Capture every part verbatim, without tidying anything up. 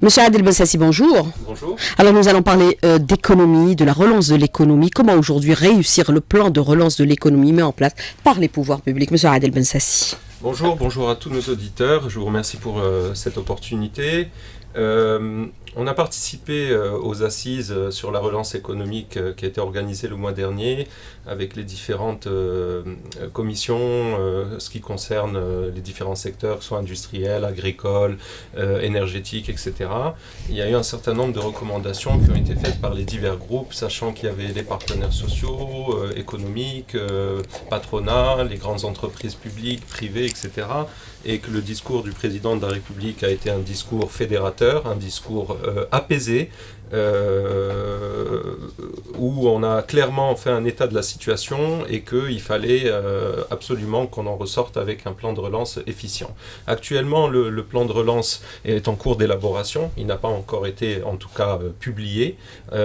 Monsieur Adel Bensassi, bonjour. Bonjour. Alors nous allons parler euh, d'économie, de la relance de l'économie. Comment aujourd'hui réussir le plan de relance de l'économie mis en place par les pouvoirs publics? Monsieur Adel Bensassi. Bonjour, bonjour à tous nos auditeurs. Je vous remercie pour euh, cette opportunité. Euh, on a participé euh, aux assises euh, sur la relance économique euh, qui a été organisée le mois dernier avec les différentes euh, commissions, euh, ce qui concerne euh, les différents secteurs, soit industriels, agricoles, euh, énergétiques, et cetera. Il y a eu un certain nombre de recommandations qui ont été faites par les divers groupes, sachant qu'il y avait les partenaires sociaux, euh, économiques, euh, patronat, les grandes entreprises publiques, privées, et cetera. Et que le discours du président de la République a été un discours fédérateur, un discours euh, apaisé, euh, où on a clairement fait un état de la situation et qu'il fallait euh, absolument qu'on en ressorte avec un plan de relance efficient. Actuellement, le, le plan de relance est en cours d'élaboration, il n'a pas encore été en tout cas euh, publié.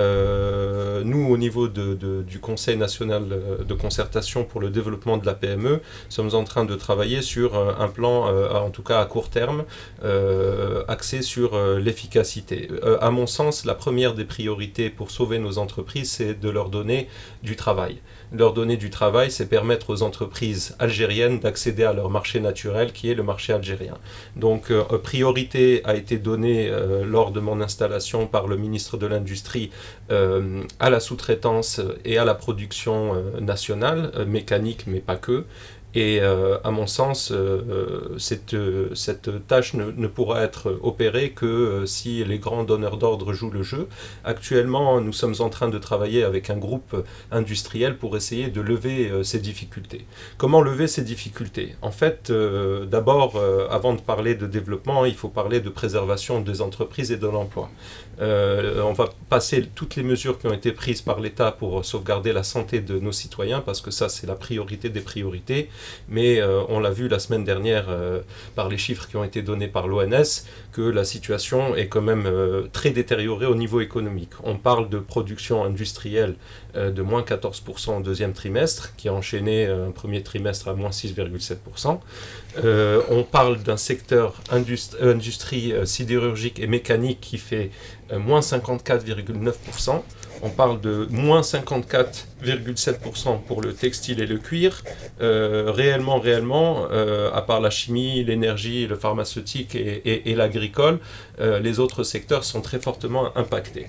Euh, nous, au niveau de, de, du Conseil national de concertation pour le développement de la P M E, sommes en train de travailler sur euh, un plan, euh, en tout cas à court terme, euh, axé sur euh, l'efficacité. Euh, à mon sens, la première Première des priorités pour sauver nos entreprises, c'est de leur donner du travail. Leur donner du travail, c'est permettre aux entreprises algériennes d'accéder à leur marché naturel, qui est le marché algérien. Donc, euh, priorité a été donnée euh, lors de mon installation par le ministre de l'Industrie euh, à la sous-traitance et à la production euh, nationale, euh, mécanique, mais pas que. Et euh, à mon sens, euh, cette, euh, cette tâche ne, ne pourra être opérée que euh, si les grands donneurs d'ordre jouent le jeu. Actuellement, nous sommes en train de travailler avec un groupe industriel pour essayer de lever euh, ces difficultés. Comment lever ces difficultés? En fait, euh, d'abord, euh, avant de parler de développement, il faut parler de préservation des entreprises et de l'emploi. Euh, on va passer toutes les mesures qui ont été prises par l'État pour sauvegarder la santé de nos citoyens, parce que ça, c'est la priorité des priorités. Mais euh, on l'a vu la semaine dernière euh, par les chiffres qui ont été donnés par l'O M S, que la situation est quand même euh, très détériorée au niveau économique. On parle de production industrielle euh, de moins quatorze pour cent au deuxième trimestre, qui a enchaîné un premier trimestre à moins six virgule sept pour cent. Euh, on parle d'un secteur industrie, industrie euh, sidérurgique et mécanique qui fait euh, moins cinquante-quatre virgule neuf pour cent. On parle de moins cinquante-quatre virgule sept pour cent pour le textile et le cuir. Euh, réellement, réellement, euh, à part la chimie, l'énergie, le pharmaceutique et, et, et l'agricole, euh, les autres secteurs sont très fortement impactés.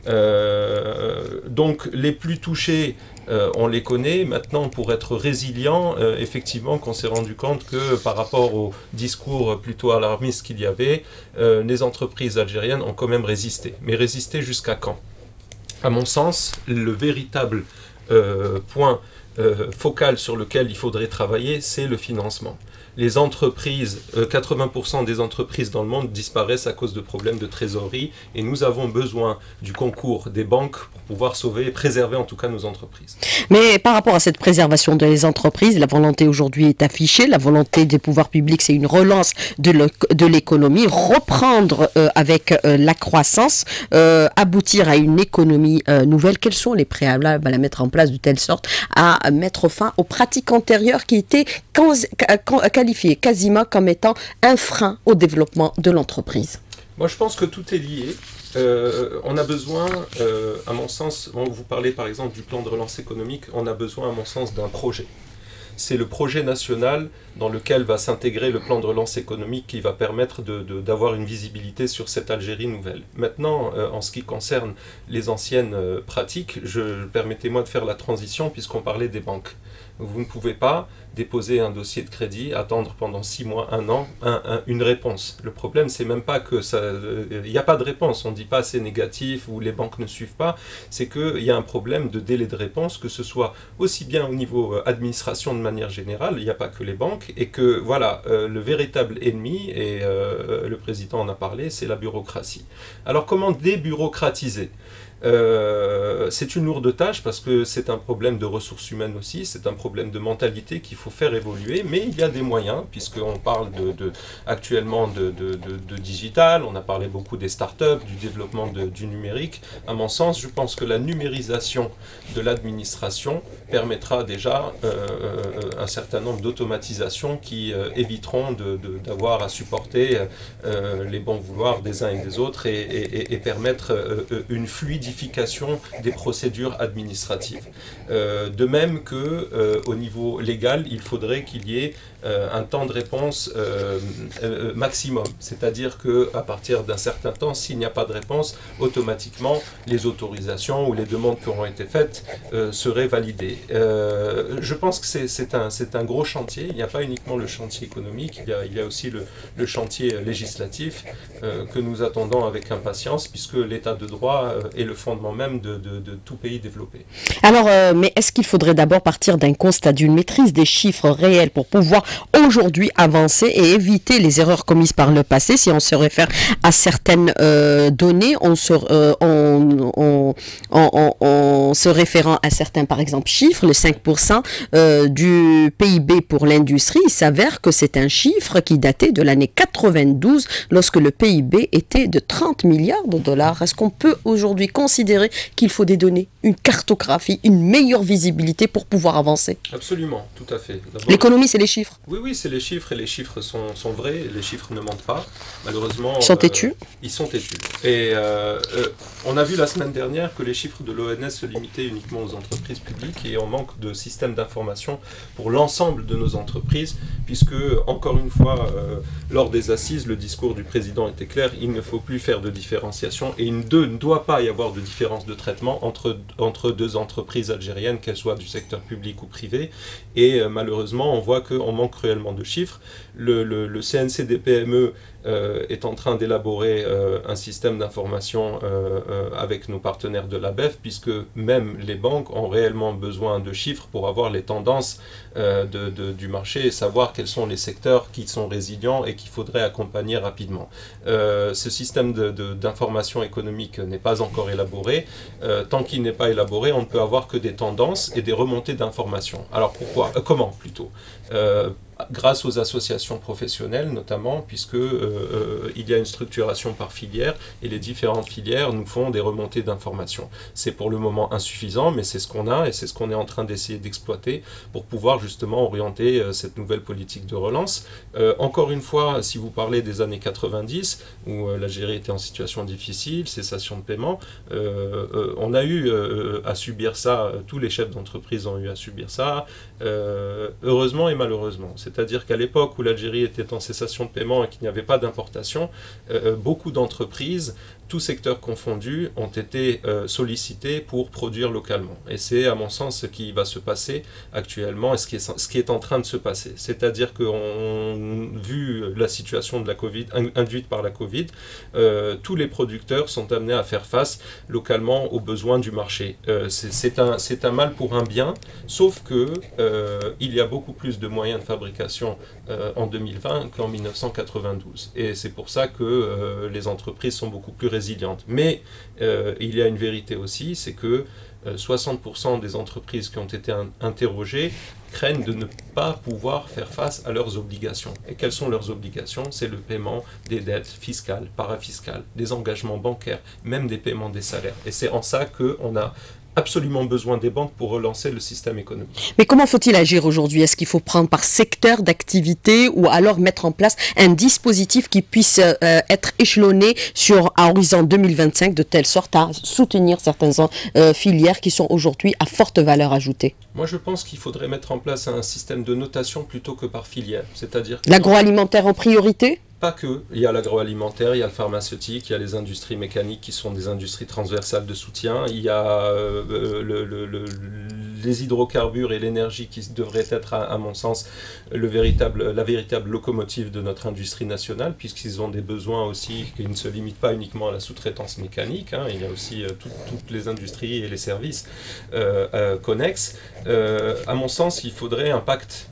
Euh, donc les plus touchés, euh, on les connaît. Maintenant, pour être résilient, euh, effectivement, qu'on s'est rendu compte que par rapport au discours plutôt alarmiste qu'il y avait, euh, les entreprises algériennes ont quand même résisté. Mais résisté jusqu'à quand? À mon sens, le véritable euh, point euh, focal sur lequel il faudrait travailler, c'est le financement. Les entreprises, euh, quatre-vingts pour cent des entreprises dans le monde disparaissent à cause de problèmes de trésorerie, et nous avons besoin du concours des banques pour pouvoir sauver et préserver en tout cas nos entreprises. Mais par rapport à cette préservation des entreprises, la volonté aujourd'hui est affichée, la volonté des pouvoirs publics, c'est une relance de l'économie, reprendre euh, avec euh, la croissance, euh, aboutir à une économie euh, nouvelle. Quels sont les préalables à la mettre en place de telle sorte à mettre fin aux pratiques antérieures qui étaient qualifiées quasiment comme étant un frein au développement de l'entreprise? Moi, je pense que tout est lié. Euh, on a besoin, euh, à mon sens, vous parlez par exemple du plan de relance économique, on a besoin, à mon sens, d'un projet. C'est le projet national dans lequel va s'intégrer le plan de relance économique qui va permettre de, de, d'avoir une visibilité sur cette Algérie nouvelle. Maintenant, euh, en ce qui concerne les anciennes euh, pratiques, je, permettez-moi de faire la transition puisqu'on parlait des banques. Vous ne pouvez pas déposer un dossier de crédit, attendre pendant six mois, un an, un, un, une réponse. Le problème, c'est même pas que ça... Il n'y a pas de réponse, on ne dit pas c'est négatif ou les banques ne suivent pas, c'est qu'il y a un problème de délai de réponse, que ce soit aussi bien au niveau administration de manière générale, il n'y a pas que les banques, et que voilà, euh, le véritable ennemi, et euh, le président en a parlé, c'est la bureaucratie. Alors comment débureaucratiser ? Euh, c'est une lourde tâche parce que c'est un problème de ressources humaines aussi, c'est un problème de mentalité qu'il faut faire évoluer, mais il y a des moyens, puisqu'on parle de, de, actuellement de, de, de, de digital, on a parlé beaucoup des startups, du développement de, du numérique. À mon sens, je pense que la numérisation de l'administration permettra déjà euh, un certain nombre d'automatisations qui euh, éviteront de, de, d'avoir à supporter euh, les bons vouloirs des uns et des autres et, et, et permettre euh, une fluidification des procédures administratives. Euh, de même que euh, au niveau légal, il faudrait qu'il y ait euh, un temps de réponse euh, euh, maximum, c'est-à-dire que à partir d'un certain temps, s'il n'y a pas de réponse, automatiquement les autorisations ou les demandes qui auront été faites euh, seraient validées. Euh, je pense que c'est, c'est un, c'est un gros chantier. Il n'y a pas uniquement le chantier économique, il y a, il y a aussi le, le chantier législatif euh, que nous attendons avec impatience, puisque l'état de droit euh, est le fondement même de, de, de tout pays développé. Alors, euh, mais est-ce qu'il faudrait d'abord partir d'un constat, d'une maîtrise des chiffres réels pour pouvoir aujourd'hui avancer et éviter les erreurs commises par le passé? Si on se réfère à certaines euh, données, on se, euh, on, on, on, on, on se référant à certains, par exemple, chiffres, le cinq pour cent euh, du P I B pour l'industrie, il s'avère que c'est un chiffre qui datait de l'année quatre-vingt-douze, lorsque le P I B était de trente milliards de dollars. Est-ce qu'on peut aujourd'hui considérer qu'il faut des données, une cartographie, une meilleure visibilité pour pouvoir avancer? Absolument, tout à fait. D'abord, l'économie, c'est les chiffres. Oui, oui, c'est les chiffres et les chiffres sont, sont vrais. Les chiffres ne mentent pas. Malheureusement, ils sont euh, têtus. Ils sont têtus. Et euh, euh, on a vu la semaine dernière que les chiffres de l'O N S se limitaient uniquement aux entreprises publiques et on manque de système d'information pour l'ensemble de nos entreprises, puisque, encore une fois, euh, lors des assises, le discours du président était clair, il ne faut plus faire de différenciation et il ne, de, ne doit pas y avoir de différence de traitement entre, entre deux entreprises algériennes, qu'elles soient du secteur public ou privé. Et euh, malheureusement, on voit qu'on manque cruellement de chiffres. Le, le, le C N C des P M E euh, est en train d'élaborer euh, un système d'information euh, euh, avec nos partenaires de l'A B E F, puisque même les banques ont réellement besoin de chiffres pour avoir les tendances euh, de, de, du marché et savoir quels sont les secteurs qui sont résilients et qu'il faudrait accompagner rapidement. Euh, ce système de, de, d'information économique n'est pas encore élaboré. Euh, tant qu'il n'est pas élaboré, on ne peut avoir que des tendances et des remontées d'informations. Alors pourquoi euh, Comment plutôt euh, grâce aux associations professionnelles notamment, puisque euh, euh, il y a une structuration par filière et les différentes filières nous font des remontées d'informations. C'est pour le moment insuffisant, mais c'est ce qu'on a et c'est ce qu'on est en train d'essayer d'exploiter pour pouvoir justement orienter euh, cette nouvelle politique de relance. Euh, encore une fois, si vous parlez des années quatre-vingt-dix, où euh, l'Algérie était en situation difficile, cessation de paiement, euh, euh, on a eu euh, à subir ça, tous les chefs d'entreprise ont eu à subir ça, euh, heureusement et malheureusement. C'est-à-dire qu'à l'époque où l'Algérie était en cessation de paiement et qu'il n'y avait pas d'importation, euh, beaucoup d'entreprises, tous secteurs confondus, ont été euh, sollicités pour produire localement. Et c'est à mon sens ce qui va se passer actuellement et ce qui est, ce qui est en train de se passer. C'est-à-dire qu'on, vu la situation de la Covid, induite par la Covid, euh, tous les producteurs sont amenés à faire face localement aux besoins du marché. Euh, c'est, c'est, un, c'est un mal pour un bien, sauf que euh, il y a beaucoup plus de moyens de fabrication euh, en deux mille vingt qu'en mille neuf cent quatre-vingt-douze. Et c'est pour ça que euh, les entreprises sont beaucoup plus résilientes. Mais euh, il y a une vérité aussi, c'est que euh, soixante pour cent des entreprises qui ont été in- interrogées craignent de ne pas pouvoir faire face à leurs obligations. Et quelles sont leurs obligations? C'est le paiement des dettes fiscales, parafiscales, des engagements bancaires, même des paiements des salaires. Et c'est en ça qu'on a absolument besoin des banques pour relancer le système économique. Mais comment faut-il agir aujourd'hui? Est-ce qu'il faut prendre par secteur d'activité ou alors mettre en place un dispositif qui puisse euh, être échelonné sur à horizon deux mille vingt-cinq de telle sorte à soutenir certaines euh, filières qui sont aujourd'hui à forte valeur ajoutée? Moi, je pense qu'il faudrait mettre en place un système de notation plutôt que par filière. C'est-à-dire que l'agroalimentaire en priorité? Pas que. Il y a l'agroalimentaire, il y a le pharmaceutique, il y a les industries mécaniques qui sont des industries transversales de soutien, il y a euh, le, le, le, les hydrocarbures et l'énergie qui devraient être, à, à mon sens, le véritable, la véritable locomotive de notre industrie nationale, puisqu'ils ont des besoins aussi qui ne se limitent pas uniquement à la sous-traitance mécanique, hein. Il y a aussi euh, tout, toutes les industries et les services euh, euh, connexes. Euh, à mon sens, il faudrait un pacte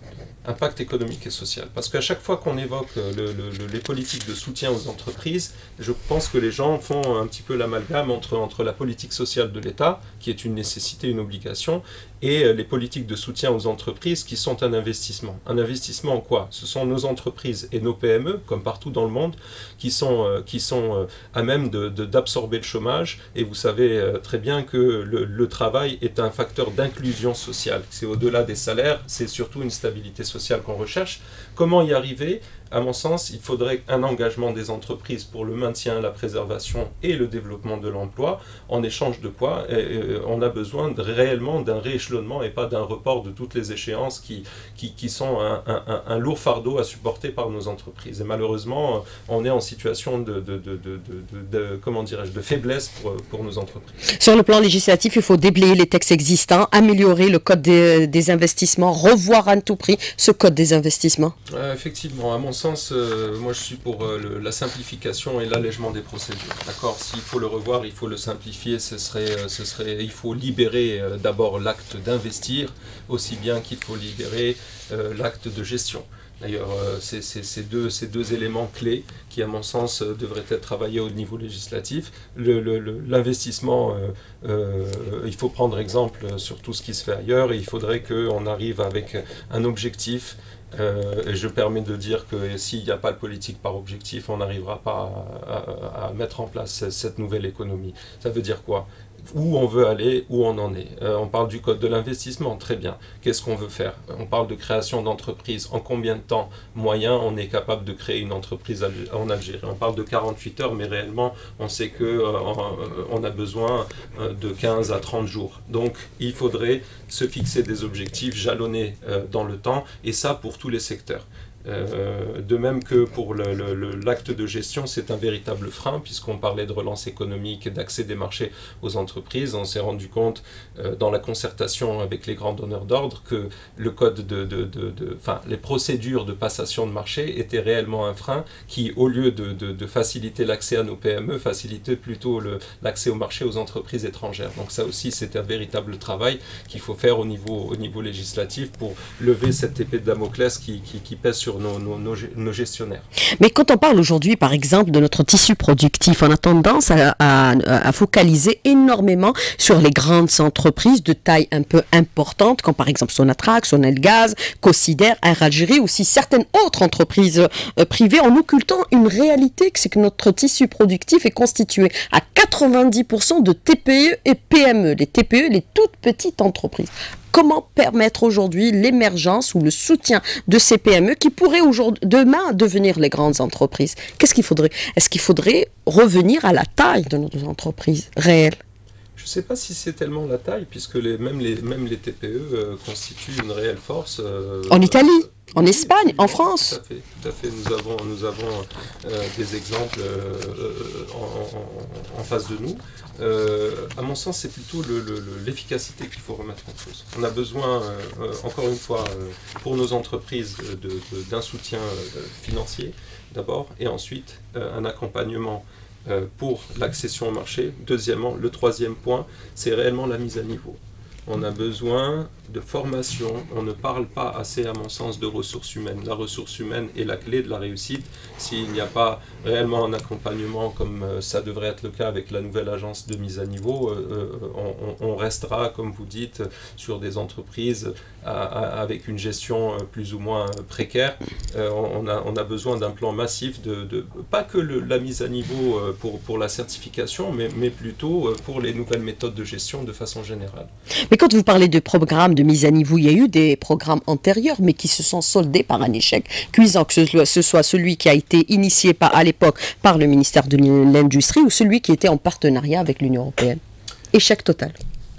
impact économique et social. Parce qu'à chaque fois qu'on évoque le, le, le, les politiques de soutien aux entreprises, je pense que les gens font un petit peu l'amalgame entre, entre la politique sociale de l'État, qui est une nécessité, une obligation, et les politiques de soutien aux entreprises qui sont un investissement. Un investissement en quoi? Ce sont nos entreprises et nos P M E, comme partout dans le monde, qui sont, euh, qui sont euh, à même de, de, d'absorber le chômage. Et vous savez euh, très bien que le, le travail est un facteur d'inclusion sociale. C'est au-delà des salaires, c'est surtout une stabilité sociale qu'on recherche. Comment y arriver? À mon sens, il faudrait un engagement des entreprises pour le maintien, la préservation et le développement de l'emploi, en échange de quoi et, et, on a besoin de, réellement d'un rééchelonnement et pas d'un report de toutes les échéances qui, qui, qui sont un, un, un lourd fardeau à supporter par nos entreprises. Et malheureusement, on est en situation de, de, de, de, de, de, comment dirais-je, de faiblesse pour, pour nos entreprises. Sur le plan législatif, il faut déblayer les textes existants, améliorer le code des, des investissements, revoir à tout prix ce code des investissements. Euh, effectivement, à mon sens, Sens, euh, moi je suis pour euh, le, la simplification et l'allègement des procédures. D'accord, s'il faut le revoir, il faut le simplifier, ce serait, euh, ce serait, il faut libérer euh, d'abord l'acte d'investir, aussi bien qu'il faut libérer euh, l'acte de gestion. D'ailleurs, euh, c'est ces deux, ces deux éléments clés qui, à mon sens, euh, devraient être travaillés au niveau législatif. L'investissement, euh, euh, il faut prendre exemple sur tout ce qui se fait ailleurs et il faudrait qu'on arrive avec un objectif. Euh, et je permets de dire que s'il n'y a pas de politique par objectif, on n'arrivera pas à, à, à mettre en place cette nouvelle économie. Ça veut dire quoi? Où on veut aller, où on en est. Euh, on parle du code de l'investissement, très bien. Qu'est-ce qu'on veut faire? On parle de création d'entreprise. En combien de temps moyen on est capable de créer une entreprise en Algérie? On parle de quarante-huit heures, mais réellement, on sait qu'on euh, a besoin de quinze à trente jours. Donc, il faudrait se fixer des objectifs jalonnés euh, dans le temps, et ça pour tous les secteurs. Euh, de même que pour l'acte de gestion, c'est un véritable frein, puisqu'on parlait de relance économique et d'accès des marchés aux entreprises. On s'est rendu compte euh, dans la concertation avec les grands donneurs d'ordre que le code de, de, de, de, enfin, les procédures de passation de marché étaient réellement un frein qui, au lieu de, de, de faciliter l'accès à nos P M E, facilitait plutôt l'accès au marché aux entreprises étrangères. Donc ça aussi, c'est un véritable travail qu'il faut faire au niveau, au niveau législatif pour lever cette épée de Damoclès qui, qui, qui pèse sur Nos, nos, nos gestionnaires. Mais quand on parle aujourd'hui, par exemple, de notre tissu productif, on a tendance à, à, à focaliser énormément sur les grandes entreprises de taille un peu importante, comme par exemple Sonatrach, Sonelgaz, Cosider, Air Algérie, ou aussi certaines autres entreprises euh, privées, en occultant une réalité, c'est que notre tissu productif est constitué à quatre-vingt-dix pour cent de T P E et P M E, les T P E, les toutes petites entreprises. Comment permettre aujourd'hui l'émergence ou le soutien de ces P M E qui pourraient demain devenir les grandes entreprises? Qu'est-ce qu'il faudrait? Est-ce qu'il faudrait revenir à la taille de nos entreprises réelles? Je ne sais pas si c'est tellement la taille, puisque les, même, les, même les T P E euh, constituent une réelle force. Euh, en Italie, euh, en Espagne, en France. Tout à fait, tout à fait. Nous avons, nous avons euh, des exemples euh, en, en, en face de nous. Euh, à mon sens, c'est plutôt l'efficacité qu'il faut remettre en cause. On a besoin, euh, encore une fois, euh, pour nos entreprises, d'un soutien euh, financier, d'abord, et ensuite euh, un accompagnement euh, pour l'accession au marché. Deuxièmement, le troisième point, c'est réellement la mise à niveau. On a besoin de formation, on ne parle pas assez, à mon sens, de ressources humaines. La ressource humaine est la clé de la réussite. S'il n'y a pas réellement un accompagnement, comme euh, ça devrait être le cas avec la nouvelle agence de mise à niveau, euh, on, on restera, comme vous dites, sur des entreprises à, à, avec une gestion plus ou moins précaire. Euh, on, a, on a besoin d'un plan massif, de, de pas que le, la mise à niveau pour, pour la certification, mais, mais plutôt pour les nouvelles méthodes de gestion de façon générale. Mais quand vous parlez de programmes de mise à niveau, il y a eu des programmes antérieurs, mais qui se sont soldés par un échec cuisant, que ce, ce soit celui qui a été initié par, à l'époque par le ministère de l'Industrie ou celui qui était en partenariat avec l'Union européenne. Échec total.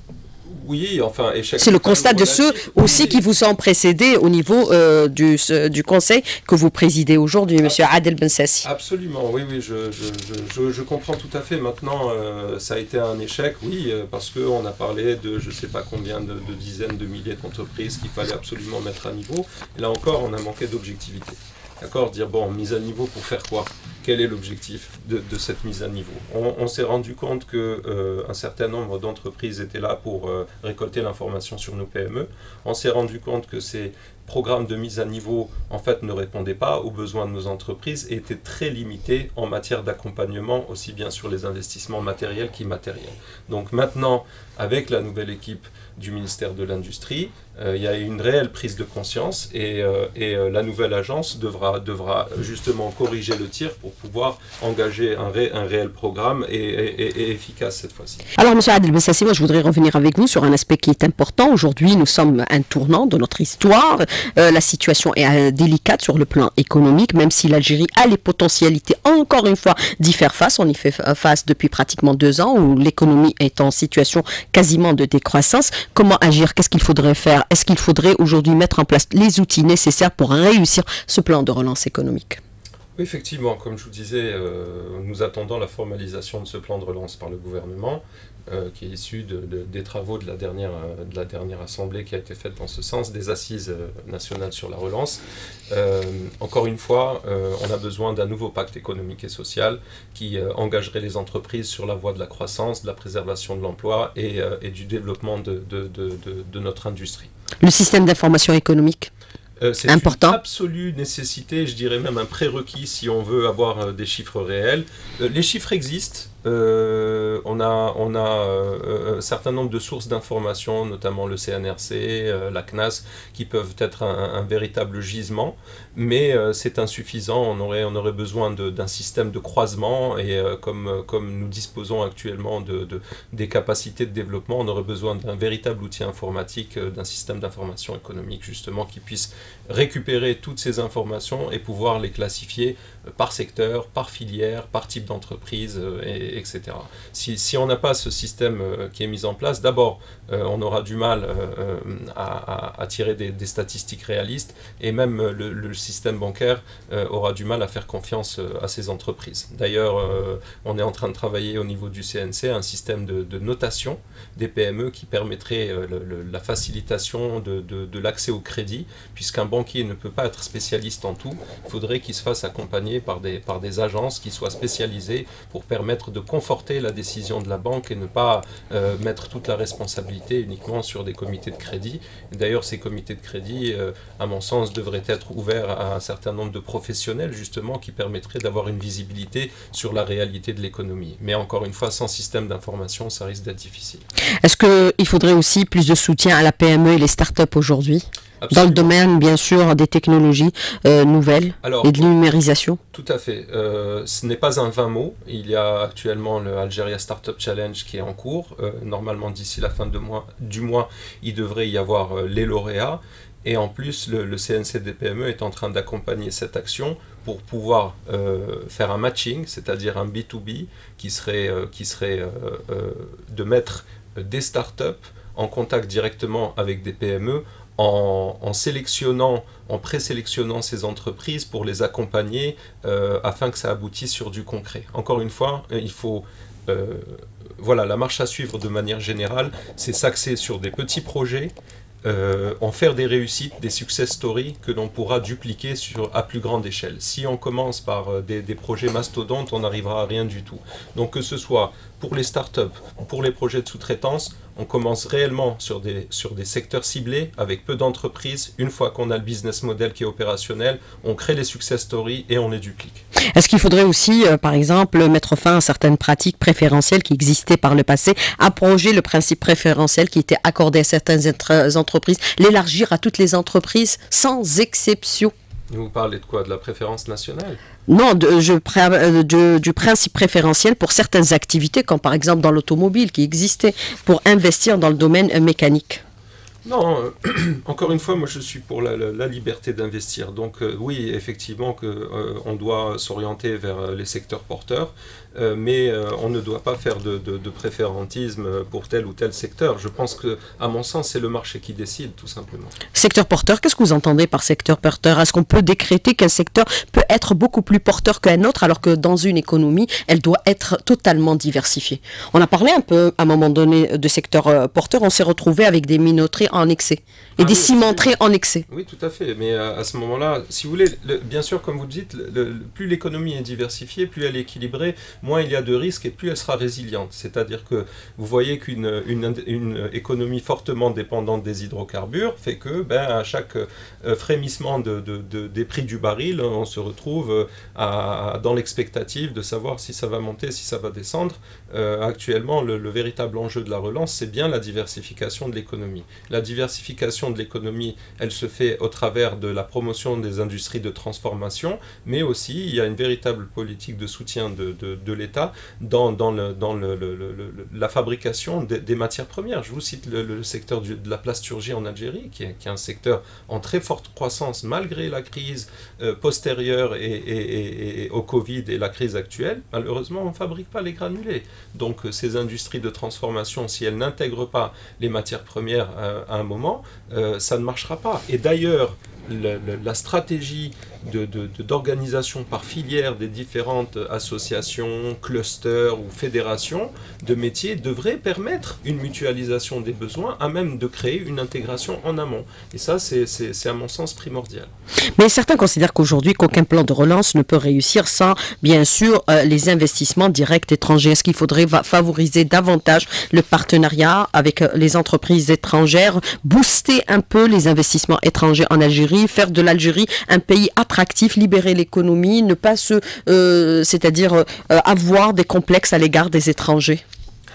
Oui, enfin, échec. C'est le constat de ceux aussi qui vous ont précédé au niveau euh, du, du conseil que vous présidez aujourd'hui, M. Adel Bensassi. Absolument, oui, oui, je, je, je, je comprends tout à fait. Maintenant, euh, ça a été un échec, oui, parce qu'on a parlé de je ne sais pas combien de, de dizaines de milliers d'entreprises qu'il fallait absolument mettre à niveau. Et là encore, on a manqué d'objectivité. D'accord, dire bon, mise à niveau pour faire quoi? quel est l'objectif de, de cette mise à niveau. On, on s'est rendu compte qu'un euh, certain nombre d'entreprises étaient là pour euh, récolter l'information sur nos P M E. On s'est rendu compte que ces programmes de mise à niveau en fait ne répondaient pas aux besoins de nos entreprises et étaient très limités en matière d'accompagnement, aussi bien sur les investissements matériels qu'immatériels. Donc maintenant, avec la nouvelle équipe du ministère de l'Industrie, euh, il y a une réelle prise de conscience et, euh, et euh, la nouvelle agence devra, devra justement corriger le tir pour pouvoir engager un, ré, un réel programme et, et, et efficace cette fois-ci. Alors, M. Adel Bessassi, moi je voudrais revenir avec vous sur un aspect qui est important. Aujourd'hui, nous sommes à un tournant de notre histoire. Euh, la situation est euh, délicate sur le plan économique, même si l'Algérie a les potentialités, encore une fois, d'y faire face. On y fait face depuis pratiquement deux ans où l'économie est en situation quasiment de décroissance. Comment agir? Qu'est-ce qu'il faudrait faire? Est-ce qu'il faudrait aujourd'hui mettre en place les outils nécessaires pour réussir ce plan de relance économique? Oui, effectivement, comme je vous disais, euh, nous attendons la formalisation de ce plan de relance par le gouvernement, euh, qui est issu de, de, des travaux de la, dernière, de la dernière assemblée qui a été faite dans ce sens, des assises nationales sur la relance. Euh, encore une fois, euh, on a besoin d'un nouveau pacte économique et social qui euh, engagerait les entreprises sur la voie de la croissance, de la préservation de l'emploi et, euh, et du développement de, de, de, de, de notre industrie. Le système d'information économique? Euh, c'est une absolue nécessité, je dirais même un prérequis si on veut avoir euh, des chiffres réels. Euh, les chiffres existent, euh, on a, on a euh, un certain nombre de sources d'informations, notamment le C N R C, euh, la C N A S, qui peuvent être un, un véritable gisement, mais euh, c'est insuffisant, on aurait, on aurait besoin d'un système de croisement, et euh, comme, comme nous disposons actuellement de, de, des capacités de développement, on aurait besoin d'un véritable outil informatique, euh, d'un système d'information économique justement qui puisse récupérer toutes ces informations et pouvoir les classifier par secteur, par filière, par type d'entreprise, et, etc. Si, si on n'a pas ce système euh, qui est mis en place, d'abord, euh, on aura du mal euh, à, à, à tirer des, des statistiques réalistes, et même le, le système bancaire euh, aura du mal à faire confiance à ces entreprises. D'ailleurs, euh, on est en train de travailler au niveau du C N C un système de, de notation des P M E qui permettrait euh, le, le, la facilitation de, de, de l'accès au crédit, puisqu'un banquier ne peut pas être spécialiste en tout, il faudrait qu'il se fasse accompagner par des, par des agences qui soient spécialisées pour permettre de conforter la décision de la banque et ne pas euh, mettre toute la responsabilité uniquement sur des comités de crédit. D'ailleurs, ces comités de crédit, euh, à mon sens, devraient être ouverts à un certain nombre de professionnels, justement, qui permettraient d'avoir une visibilité sur la réalité de l'économie. Mais encore une fois, sans système d'information, ça risque d'être difficile. Est-ce qu'il faudrait aussi plus de soutien à la P M E et les startups aujourd'hui ? Dans le domaine, bien sûr, des technologies euh, nouvelles Alors, et de numérisation. Tout à fait. Euh, ce n'est pas un vain mot. Il y a actuellement le Algeria Startup Challenge qui est en cours. Euh, normalement, d'ici la fin de mois, du mois, il devrait y avoir euh, les lauréats. Et en plus, le, le C N C des P M E est en train d'accompagner cette action pour pouvoir euh, faire un matching, c'est-à-dire un B deux B, qui serait, euh, qui serait euh, euh, de mettre des startups en contact directement avec des P M E, En, en sélectionnant, en présélectionnant ces entreprises pour les accompagner euh, afin que ça aboutisse sur du concret. Encore une fois, il faut, euh, voilà, la marche à suivre de manière générale, c'est s'axer sur des petits projets, euh, en faire des réussites, des success stories que l'on pourra dupliquer sur, à plus grande échelle. Si on commence par euh, des, des projets mastodontes, on n'arrivera à rien du tout. Donc que ce soit pour les startups, pour les projets de sous-traitance, on commence réellement sur des, sur des secteurs ciblés, avec peu d'entreprises. Une fois qu'on a le business model qui est opérationnel, on crée les success stories et on les duplique. Est-ce qu'il faudrait aussi, euh, par exemple, mettre fin à certaines pratiques préférentielles qui existaient par le passé, abroger le principe préférentiel qui était accordé à certaines entreprises, l'élargir à toutes les entreprises sans exception? Vous parlez de quoi? De la préférence nationale? Non, de, je, de, du principe préférentiel pour certaines activités, comme par exemple dans l'automobile, qui existait pour investir dans le domaine mécanique. Non, euh, encore une fois, moi je suis pour la, la, la liberté d'investir. Donc euh, oui, effectivement, que, euh, on doit s'orienter vers les secteurs porteurs. euh, mais euh, on ne doit pas faire de, de, de préférentisme pour tel ou tel secteur. Je pense que, à mon sens, c'est le marché qui décide, tout simplement. Secteur porteur, qu'est-ce que vous entendez par secteur porteur? Est-ce qu'on peut décréter qu'un secteur peut être beaucoup plus porteur qu'un autre, alors que dans une économie, elle doit être totalement diversifiée? On a parlé un peu, à un moment donné, de secteur euh, porteur, on s'est retrouvé avec des minoteries en excès, et ah des oui, cimenteries en excès. Oui, tout à fait, mais à, à ce moment-là, si vous voulez, le, bien sûr, comme vous le dites, le, le, plus l'économie est diversifiée, plus elle est équilibrée, moins il y a de risques et plus elle sera résiliente. C'est-à-dire que vous voyez qu'une une, une économie fortement dépendante des hydrocarbures fait que, ben, à chaque euh, frémissement de, de, de, des prix du baril, on se retrouve à, dans l'expectative de savoir si ça va monter, si ça va descendre. Euh, actuellement, le, le véritable enjeu de la relance, c'est bien la diversification de l'économie. La diversification de l'économie, elle se fait au travers de la promotion des industries de transformation, mais aussi il y a une véritable politique de soutien de, de, de l'État dans, dans, le, dans le, le, le, le, la fabrication des, des matières premières. Je vous cite le, le secteur du, de la plasturgie en Algérie, qui est, qui est un secteur en très forte croissance malgré la crise euh, postérieure et, et, et, et au Covid et la crise actuelle. Malheureusement, on ne fabrique pas les granulés. Donc euh, ces industries de transformation, si elles n'intègrent pas les matières premières euh, à un moment, euh, ça ne marchera pas. Et d'ailleurs, la, la, la stratégie de, de, de, d'organisation par filière des différentes associations, clusters ou fédérations de métiers devrait permettre une mutualisation des besoins, à même de créer une intégration en amont. Et ça, c'est, c'est, c'est à mon sens primordial. Mais certains considèrent qu'aujourd'hui, qu'aucun plan de relance ne peut réussir sans, bien sûr, euh, les investissements directs étrangers. Est-ce qu'il faudrait favoriser davantage le partenariat avec euh, les entreprises étrangères, booster un peu les investissements étrangers en Algérie, faire de l'Algérie un pays attractif, libérer l'économie, ne pas se, euh, c'est-à-dire euh, avoir des complexes à l'égard des étrangers?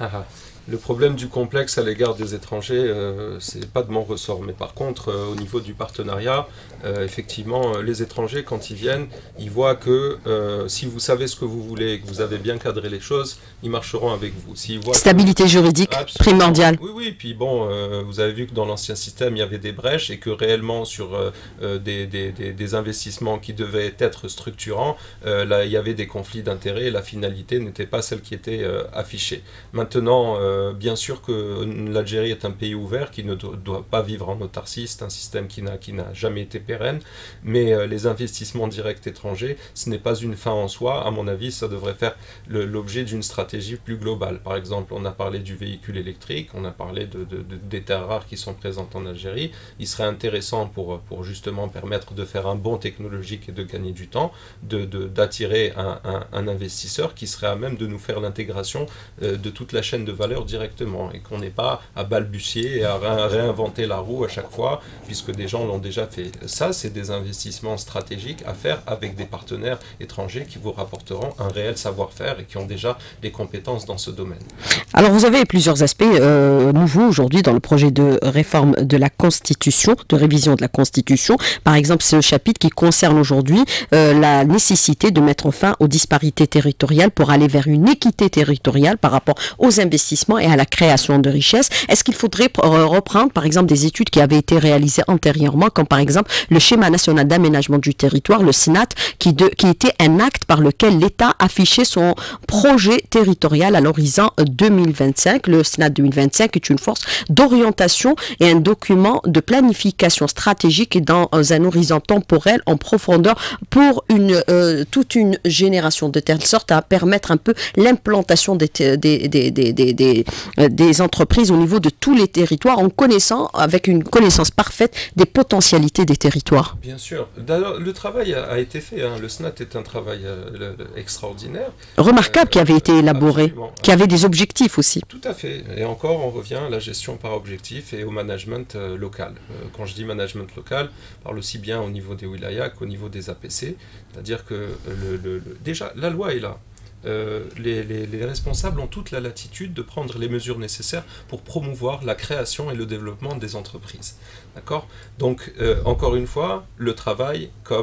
Le problème du complexe à l'égard des étrangers, euh, c'est pas de mon ressort. Mais par contre, euh, au niveau du partenariat, euh, effectivement, euh, les étrangers, quand ils viennent, ils voient que euh, si vous savez ce que vous voulez et que vous avez bien cadré les choses, ils marcheront avec vous. S'ils voient Stabilité que... juridique, absolument, primordiale. Oui, oui. Puis bon, euh, vous avez vu que dans l'ancien système, il y avait des brèches et que réellement, sur euh, des, des, des, des investissements qui devaient être structurants, euh, là, il y avait des conflits d'intérêts et la finalité n'était pas celle qui était euh, affichée. Maintenant, euh, bien sûr que l'Algérie est un pays ouvert qui ne do doit pas vivre en autarcie, c'est un système qui n'a qui n'a jamais été pérenne, mais euh, les investissements directs étrangers, ce n'est pas une fin en soi. À mon avis, ça devrait faire l'objet d'une stratégie plus globale. Par exemple, on a parlé du véhicule électrique, on a parlé de, de, de, des terres rares qui sont présentes en Algérie. Il serait intéressant pour, pour justement permettre de faire un bond technologique et de gagner du temps, de, de, d'attirer un, un, un investisseur qui serait à même de nous faire l'intégration euh, de toute la chaîne de valeur directement et qu'on n'ait pas à balbutier et à réinventer la roue à chaque fois, puisque des gens l'ont déjà fait. Ça, c'est des investissements stratégiques à faire avec des partenaires étrangers qui vous rapporteront un réel savoir-faire et qui ont déjà des compétences dans ce domaine. Alors, vous avez plusieurs aspects euh, nouveaux aujourd'hui dans le projet de réforme de la Constitution, de révision de la Constitution. Par exemple, c'est un chapitre qui concerne aujourd'hui euh, la nécessité de mettre fin aux disparités territoriales pour aller vers une équité territoriale par rapport aux investissements et à la création de richesses. Est-ce qu'il faudrait reprendre, par exemple, des études qui avaient été réalisées antérieurement, comme par exemple le schéma national d'aménagement du territoire, le S N A T, qui, de, qui était un acte par lequel l'État affichait son projet territorial à l'horizon deux mille vingt-cinq. Le S N A T deux mille vingt-cinq est une force d'orientation et un document de planification stratégique et dans un horizon temporel en profondeur pour une, euh, toute une génération, de telle sorte à permettre un peu l'implantation des, des, des, des, des, des, des entreprises au niveau de tous les territoires en connaissant, avec une connaissance parfaite des potentialités des territoires. Bien sûr. D'ailleurs, le travail a, a été fait. Hein. Le S N A T est un travail euh, le, le, extraordinaire. Remarquable, euh, qui avait été élaboré, absolument. Qui avait des objectifs aussi. Tout à fait. Et encore, on revient à la gestion par objectif et au management euh, local. Euh, quand je dis management local, je parle aussi bien au niveau des wilayas qu'au niveau des A P C. C'est-à-dire que le, le, le, déjà, la loi est là. Euh, les, les, les responsables ont toute la latitude de prendre les mesures nécessaires pour promouvoir la création et le développement des entreprises. D'accord ? Donc, euh, encore une fois, le travail comme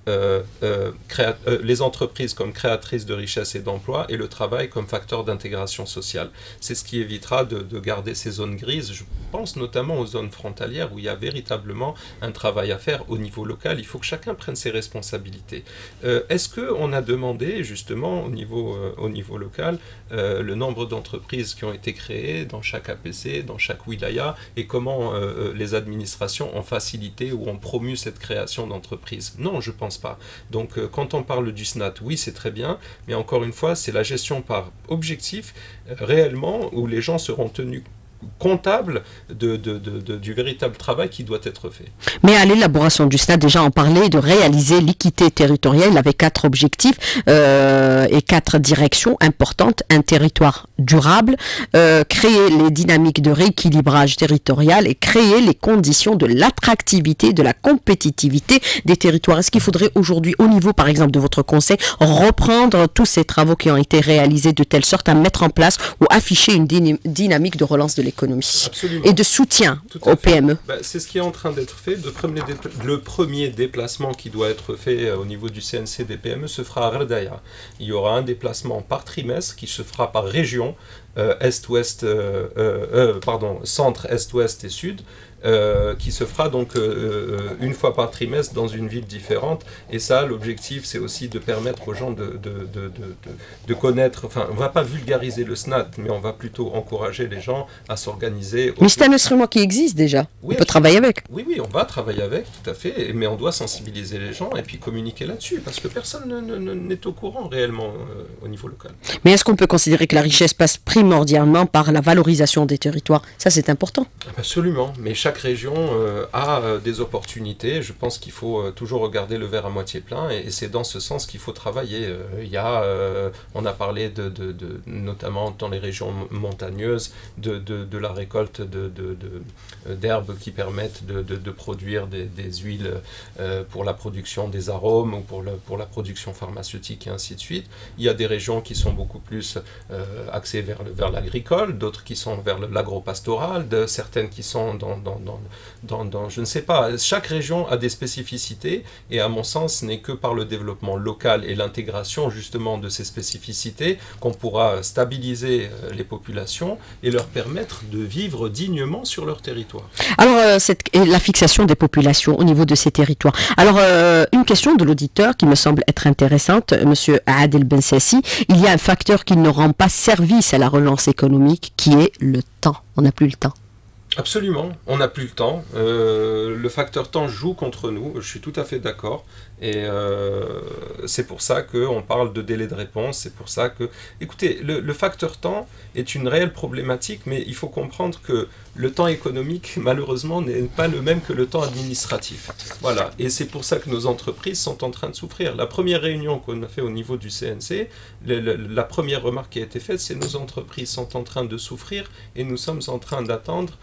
euh, euh, créa euh, les entreprises comme créatrices de richesse et d'emploi et le travail comme facteur d'intégration sociale. C'est ce qui évitera de, de garder ces zones grises. Je pense notamment aux zones frontalières où il y a véritablement un travail à faire au niveau local. Il faut que chacun prenne ses responsabilités. Euh, Est-ce qu'on a demandé justement au niveau, euh, au niveau local euh, le nombre d'entreprises qui ont été créées dans chaque A P C, dans chaque wilaya, et comment euh, les administrations ont facilité ou ont promu cette création d'entreprises? Non, je pense pas. Donc euh, quand on parle du S N A T, oui, c'est très bien, mais encore une fois, c'est la gestion par objectif, euh, réellement, où les gens seront tenus comptable de, de, de, de, du véritable travail qui doit être fait. Mais à l'élaboration du S N A T, déjà on parlait de réaliser l'équité territoriale avec quatre objectifs euh, et quatre directions importantes. Un territoire durable, euh, créer les dynamiques de rééquilibrage territorial et créer les conditions de l'attractivité, de la compétitivité des territoires. Est-ce qu'il faudrait aujourd'hui, au niveau par exemple de votre conseil, reprendre tous ces travaux qui ont été réalisés de telle sorte à mettre en place ou afficher une dynamique de relance de l'économie et de soutien aux P M E? Ben, c'est ce qui est en train d'être fait. Le premier, le premier déplacement qui doit être fait au niveau du C N C des P M E se fera à Rdaya. Il y aura un déplacement par trimestre qui se fera par région, euh, est, ouest, euh, euh, pardon, centre, est, ouest et sud. Euh, qui se fera donc euh, une fois par trimestre dans une ville différente. Et ça, l'objectif, c'est aussi de permettre aux gens de, de, de, de, de connaître, enfin, on ne va pas vulgariser le S N A T, mais on va plutôt encourager les gens à s'organiser. Mais c'est un instrument qui existe déjà, oui, on peut travailler avec. Oui, oui, on va travailler avec, tout à fait, mais on doit sensibiliser les gens et puis communiquer là-dessus, parce que personne n'est au courant réellement euh, au niveau local. Mais est-ce qu'on peut considérer que la richesse passe primordialement par la valorisation des territoires? Ça, c'est important. Absolument, mais chaque région euh, a euh, des opportunités. Je pense qu'il faut euh, toujours regarder le verre à moitié plein et, et c'est dans ce sens qu'il faut travailler. Euh, il y a, euh, on a parlé de, de, de, notamment dans les régions montagneuses, de, de, de la récolte de, de, de, d'herbes qui permettent de, de, de produire des, des huiles euh, pour la production des arômes ou pour, le, pour la production pharmaceutique et ainsi de suite. Il y a des régions qui sont beaucoup plus euh, axées vers, le, vers l'agricole, d'autres qui sont vers l'agro-pastoral, de, certaines qui sont dans, dans Dans, dans, dans, je ne sais pas, chaque région a des spécificités et à mon sens ce n'est que par le développement local et l'intégration justement de ces spécificités qu'on pourra stabiliser les populations et leur permettre de vivre dignement sur leur territoire. Alors euh, cette, la fixation des populations au niveau de ces territoires. Alors euh, une question de l'auditeur qui me semble être intéressante, Monsieur Adel Bensassi, il y a un facteur qui ne rend pas service à la relance économique qui est le temps. On n'a plus le temps. Absolument, on n'a plus le temps. Euh, le facteur temps joue contre nous, je suis tout à fait d'accord. Et euh, c'est pour ça qu'on parle de délai de réponse, c'est pour ça que... Écoutez, le, le facteur temps est une réelle problématique, mais il faut comprendre que le temps économique, malheureusement, n'est pas le même que le temps administratif. Voilà, et c'est pour ça que nos entreprises sont en train de souffrir. La première réunion qu'on a fait au niveau du C N C, le, le, la première remarque qui a été faite, c'est que nos entreprises sont en train de souffrir et nous sommes en train d'attendre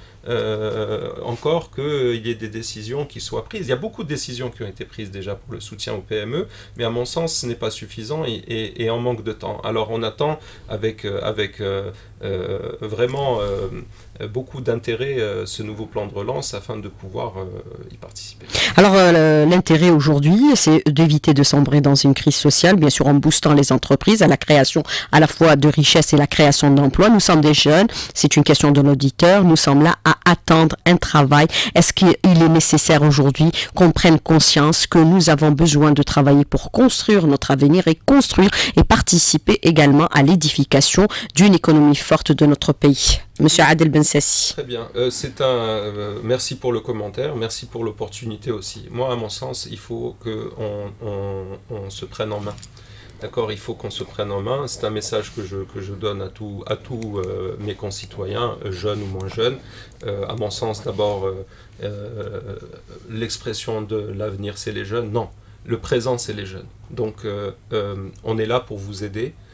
euh, encore qu'il y ait des décisions qui soient prises. Il y a beaucoup de décisions qui ont été prises déjà pour le soutien aux P M E, mais à mon sens, ce n'est pas suffisant et, et, et en manque de temps. Alors on attend avec, avec euh, euh, vraiment euh, beaucoup d'intérêt euh, ce nouveau plan de relance afin de pouvoir euh, y participer. Alors euh, l'intérêt aujourd'hui, c'est d'éviter de sombrer dans une crise sociale, bien sûr en boostant les entreprises à la création à la fois de richesse et la création d'emplois. Nous sommes des jeunes, c'est une question de l'auditeur, nous sommes là à attendre un travail. Est-ce qu'il est nécessaire aujourd'hui qu'on prenne conscience que nous avons besoin de travailler pour construire notre avenir et construire et participer également à l'édification d'une économie forte de notre pays? Monsieur Adel Bensassi. Très bien, euh, c'est un, euh, merci pour le commentaire, merci pour l'opportunité aussi. Moi, à mon sens, il faut qu'on on, on se prenne en main. D'accord, il faut qu'on se prenne en main. C'est un message que je, que je donne à tous à tous euh, mes concitoyens, jeunes ou moins jeunes. Euh, à mon sens, d'abord, euh, euh, l'expression de l'avenir, c'est les jeunes. Non, le présent, c'est les jeunes. Donc, euh, euh, on est là pour vous aider.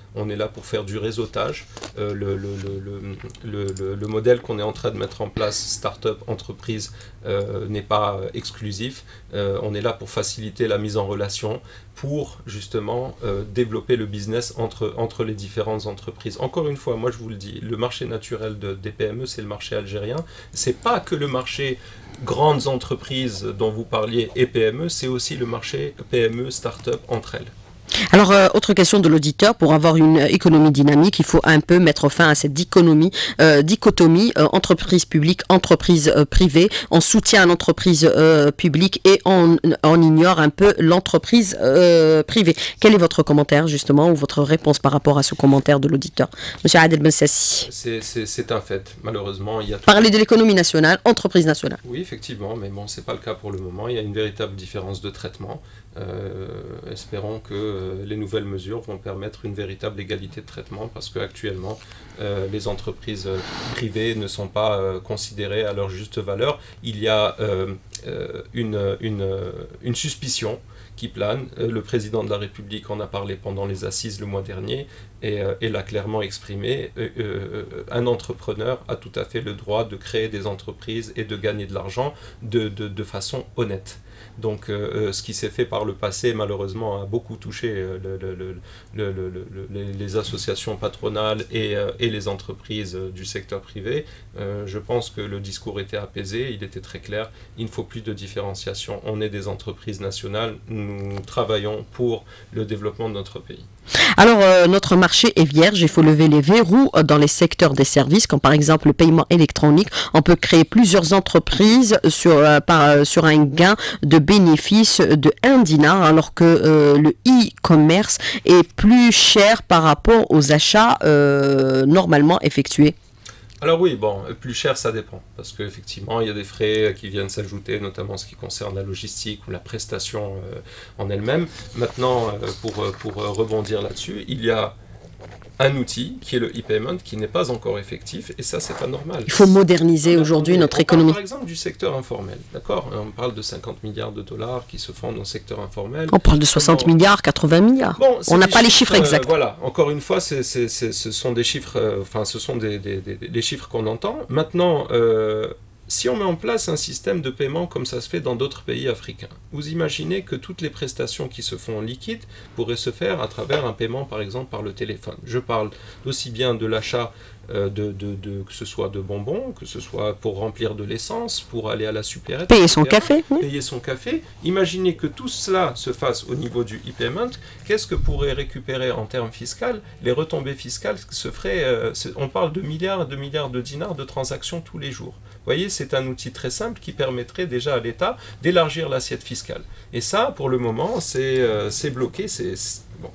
on est là pour faire du réseautage. Euh, le, le, le, le, le, le modèle qu'on est en train de mettre en place, start-up, entreprise, euh, n'est pas exclusif. Euh, on est là pour faciliter la mise en relation, pour justement euh, développer le business entre, entre les différentes entreprises. Encore une fois, moi je vous le dis, le marché naturel de, des P M E, c'est le marché algérien. C'est pas que le marché grandes entreprises dont vous parliez et P M E, c'est aussi le marché P M E, start-up entre elles. Alors, euh, autre question de l'auditeur, pour avoir une économie dynamique, il faut un peu mettre fin à cette dichotomie, euh, dichotomie euh, entreprise publique, entreprise euh, privée. On soutient l'entreprise euh, publique et on, on ignore un peu l'entreprise euh, privée. Quel est votre commentaire, justement, ou votre réponse par rapport à ce commentaire de l'auditeur, Monsieur Adel Bensassi? C'est un fait, malheureusement. Il y a tout... Parler de l'économie nationale, entreprise nationale. Oui, effectivement, mais bon, c'est pas le cas pour le moment. Il y a une véritable différence de traitement. Euh, espérons que euh, les nouvelles mesures vont permettre une véritable égalité de traitement, parce qu'actuellement, euh, les entreprises privées ne sont pas euh, considérées à leur juste valeur. Il y a euh, euh, une, une, une suspicion qui plane. Euh, le président de la République en a parlé pendant les assises le mois dernier et, euh, et l'a clairement exprimé. Euh, euh, un entrepreneur a tout à fait le droit de créer des entreprises et de gagner de l'argent de, de, de façon honnête. Donc euh, ce qui s'est fait par le passé, malheureusement, a beaucoup touché euh, le, le, le, le, le, le, les associations patronales et, euh, et les entreprises euh, du secteur privé. Euh, je pense que le discours était apaisé, il était très clair. Il ne faut plus de différenciation. On est des entreprises nationales, nous travaillons pour le développement de notre pays. Alors, euh, notre marché est vierge, il faut lever les verrous euh, dans les secteurs des services, comme par exemple le paiement électronique. On peut créer plusieurs entreprises sur, euh, par, euh, sur un gain de bénéfice de un dinar, alors que euh, le e-commerce est plus cher par rapport aux achats euh, normalement effectués. Alors oui, bon, plus cher, ça dépend, parce qu'effectivement, il y a des frais qui viennent s'ajouter, notamment en ce qui concerne la logistique ou la prestation euh, en elle-même. Maintenant, euh, pour, pour rebondir là-dessus, il y a un outil qui est le e-payment qui n'est pas encore effectif, et ça, c'est pas normal. Il faut moderniser aujourd'hui notre économie. On parle par exemple du secteur informel, d'accord? On parle de cinquante milliards de dollars qui se font dans le secteur informel. On parle de soixante bon, milliards, quatre-vingts milliards. Bon, on n'a pas les chiffres exacts. Euh, voilà, encore une fois, c'est, c'est, c'est, ce sont des chiffres, euh, enfin, ce sont des, des, des, des chiffres qu'on entend. Maintenant, euh, si on met en place un système de paiement comme ça se fait dans d'autres pays africains, vous imaginez que toutes les prestations qui se font en liquide pourraient se faire à travers un paiement, par exemple, par le téléphone. Je parle aussi bien de l'achat euh, de, de, de, que ce soit de bonbons, que ce soit pour remplir de l'essence, pour aller à la supérette. Payer son café. Oui. Payer son café. Imaginez que tout cela se fasse au niveau du e-payment. Qu'est-ce que pourrait récupérer en termes fiscaux? Les retombées fiscales se feraient, euh, on parle de milliards et de milliards de dinars de transactions tous les jours. Vous voyez, c'est un outil très simple qui permettrait déjà à l'État d'élargir l'assiette fiscale. Et ça, pour le moment, c'est euh, bloqué. C'est bon.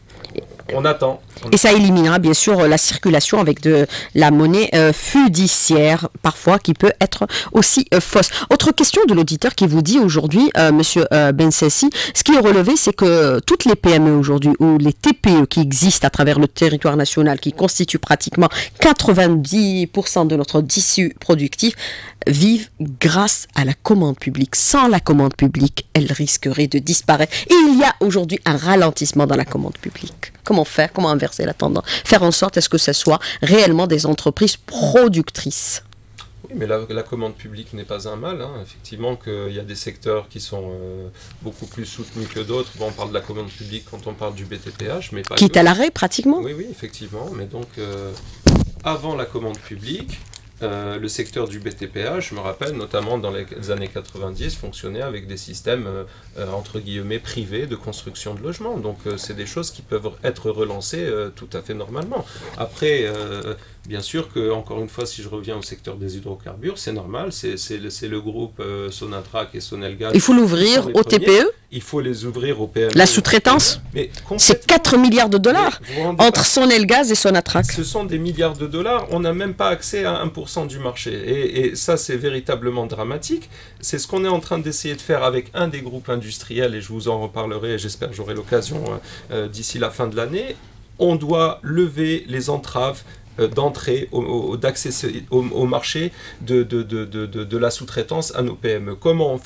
On attend. On Et ça éliminera bien sûr la circulation avec de la monnaie euh, fiduciaire, parfois, qui peut être aussi euh, fausse. Autre question de l'auditeur qui vous dit aujourd'hui, euh, Monsieur euh, Bensassi, ce qui est relevé, c'est que toutes les P M E aujourd'hui, ou les T P E qui existent à travers le territoire national, qui constituent pratiquement quatre-vingt-dix pour cent de notre tissu productif, vivent grâce à la commande publique. Sans la commande publique, elles risqueraient de disparaître. Et il y a aujourd'hui un ralentissement dans la commande publique. Comment faire? Comment inverser la tendance? Faire en sorte à ce que ce soit réellement des entreprises productrices. Oui, mais la, la commande publique n'est pas un mal. Hein. Effectivement, qu'il y a des secteurs qui sont euh, beaucoup plus soutenus que d'autres. Bon, on parle de la commande publique quand on parle du B T P H, mais pas qui est à l'arrêt pratiquement. Oui, oui, effectivement. Mais donc, euh, avant la commande publique, Euh, le secteur du B T P H, je me rappelle, notamment dans les années quatre-vingt-dix, fonctionnait avec des systèmes, euh, euh, entre guillemets, privés de construction de logements. Donc, euh, c'est des choses qui peuvent être relancées euh, tout à fait normalement. Après, euh, bien sûr que, encore une fois, si je reviens au secteur des hydrocarbures, c'est normal, c'est le, le groupe euh, Sonatrach et Sonelgaz. Il faut l'ouvrir aux T P E. Il faut les ouvrir aux P M E. La sous-traitance, c'est quatre milliards de dollars entre Sonelgaz et Sonatrach. Ce sont des milliards de dollars, on n'a même pas accès à un pour cent du marché. Et, et ça, c'est véritablement dramatique. C'est ce qu'on est en train d'essayer de faire avec un des groupes industriels, et je vous en reparlerai, j'espère que j'aurai l'occasion euh, d'ici la fin de l'année. On doit lever les entraves d'entrée au, au, d'accès au, au marché de, de, de, de, de la sous-traitance à nos P M E. Comment on fait?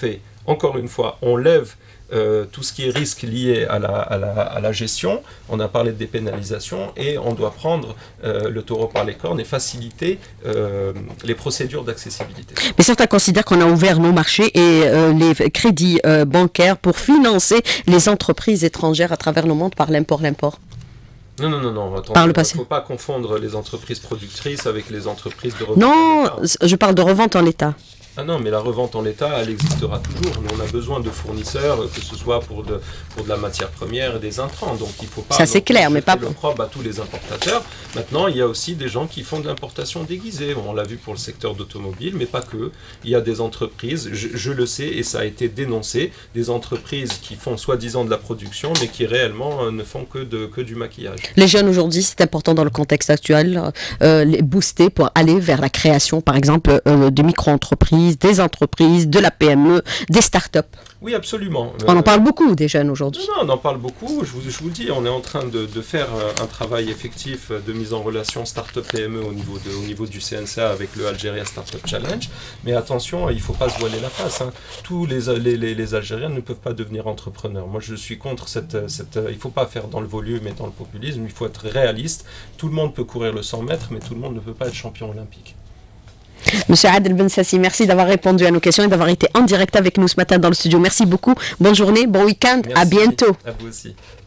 encore une fois, on lève euh, tout ce qui est risque lié à la, à, la, à la gestion, on a parlé des pénalisations, et on doit prendre euh, le taureau par les cornes et faciliter euh, les procédures d'accessibilité. Mais certains considèrent qu'on a ouvert nos marchés et euh, les crédits euh, bancaires pour financer les entreprises étrangères à travers le monde par l'import-l'import. Non, non, non, non. Attends, Par le il passé. ne faut pas confondre les entreprises productrices avec les entreprises de revente. Non, je parle de revente en l'état. Ah non, mais la revente en l'état, elle existera toujours. Nous, on a besoin de fournisseurs, que ce soit pour de, pour de la matière première et des intrants. Donc, il ne faut pas... Ça, c'est clair, mais pas... le probe à tous les importateurs. Maintenant, il y a aussi des gens qui font de l'importation déguisée. Bon, on l'a vu pour le secteur d'automobile, mais pas que. Il y a des entreprises, je, je le sais, et ça a été dénoncé, des entreprises qui font soi-disant de la production, mais qui réellement euh, ne font que, de, que du maquillage. Les jeunes aujourd'hui, c'est important dans le contexte actuel, euh, les booster pour aller vers la création, par exemple, euh, de micro-entreprises, des entreprises, de la P M E, des start-up. Oui, absolument. On euh, en parle beaucoup des jeunes aujourd'hui. Non, non, on en parle beaucoup. Je vous, je vous le dis, on est en train de, de faire un travail effectif de mise en relation start-up P M E au niveau, de, au niveau du C N C A avec le Algeria Startup Challenge. Mais attention, il ne faut pas se voiler la face. Hein. Tous les, les, les, les Algériens ne peuvent pas devenir entrepreneurs. Moi, je suis contre cette... cette il ne faut pas faire dans le volume et dans le populisme. Il faut être réaliste. Tout le monde peut courir le cent mètres, mais tout le monde ne peut pas être champion olympique. Monsieur Adel Bensassi, merci d'avoir répondu à nos questions et d'avoir été en direct avec nous ce matin dans le studio. Merci beaucoup. Bonne journée, bon week-end, à bientôt. À vous aussi.